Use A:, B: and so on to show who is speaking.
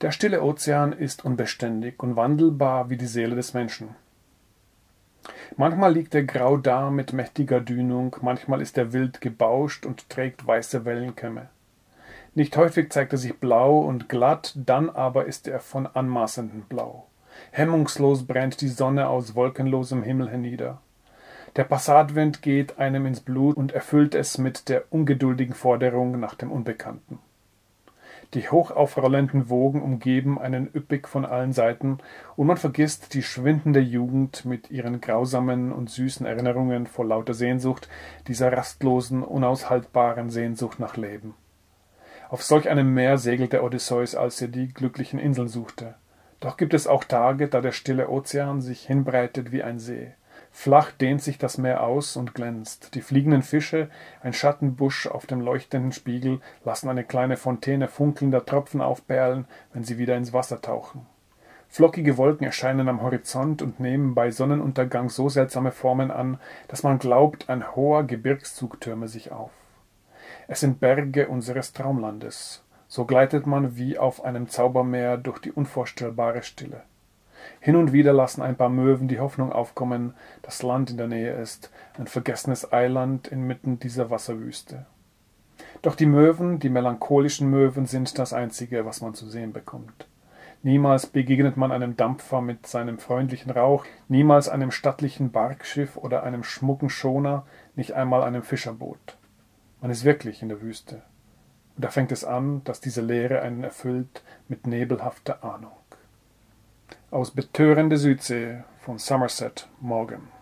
A: Der stille Ozean ist unbeständig und wandelbar wie die Seele des Menschen. Manchmal liegt er grau da mit mächtiger Dünung, manchmal ist er wild gebauscht und trägt weiße Wellenkämme. Nicht häufig zeigt er sich blau und glatt, dann aber ist er von anmaßendem Blau. Hemmungslos brennt die Sonne aus wolkenlosem Himmel hernieder. Der Passatwind geht einem ins Blut und erfüllt es mit der ungeduldigen Forderung nach dem Unbekannten. Die hochaufrollenden Wogen umgeben einen üppig von allen Seiten, und man vergisst die schwindende Jugend mit ihren grausamen und süßen Erinnerungen vor lauter Sehnsucht, dieser rastlosen, unaushaltbaren Sehnsucht nach Leben. Auf solch einem Meer segelte Odysseus, als er die glücklichen Inseln suchte. Doch gibt es auch Tage, da der stille Ozean sich hinbreitet wie ein See. Flach dehnt sich das Meer aus und glänzt. Die fliegenden Fische, ein Schattenbusch auf dem leuchtenden Spiegel, lassen eine kleine Fontäne funkelnder Tropfen aufperlen, wenn sie wieder ins Wasser tauchen. Flockige Wolken erscheinen am Horizont und nehmen bei Sonnenuntergang so seltsame Formen an, dass man glaubt, ein hoher Gebirgszug türme sich auf. Es sind Berge unseres Traumlandes. So gleitet man wie auf einem Zaubermeer durch die unvorstellbare Stille. Hin und wieder lassen ein paar Möwen die Hoffnung aufkommen, dass Land in der Nähe ist, ein vergessenes Eiland inmitten dieser Wasserwüste. Doch die Möwen, die melancholischen Möwen, sind das Einzige, was man zu sehen bekommt. Niemals begegnet man einem Dampfer mit seinem freundlichen Rauch, niemals einem stattlichen Barkschiff oder einem schmucken Schoner, nicht einmal einem Fischerboot. Man ist wirklich in der Wüste. Und da fängt es an, dass diese Leere einen erfüllt mit nebelhafter Ahnung. Aus Betörende Südsee von Somerset Maugham.